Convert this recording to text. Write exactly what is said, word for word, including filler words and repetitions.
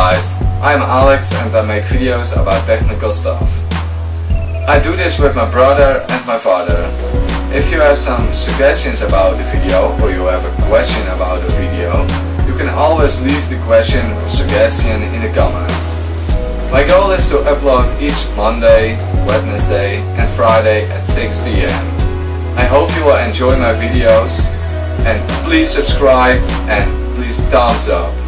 guys, I'm Alex and I make videos about technical stuff. I do this with my brother and my father. If you have some suggestions about the video or you have a question about the video, you can always leave the question or suggestion in the comments. My goal is to upload each Monday, Wednesday and Friday at six p m I hope you will enjoy my videos and please subscribe and please thumbs up.